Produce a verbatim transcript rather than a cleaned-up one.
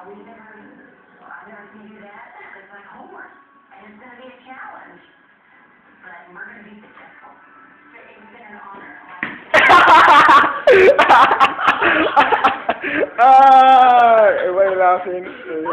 Uh, we've never, I've never seen you do that. It's like homework, and it's going to be a challenge, but we're going to be successful. It's been an honor. Ah, everybody laughing.